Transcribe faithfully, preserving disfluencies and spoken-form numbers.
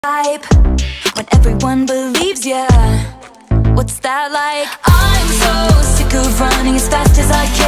hype when everyone believes ya. What's that like? I'm so sick of running as fast as I can.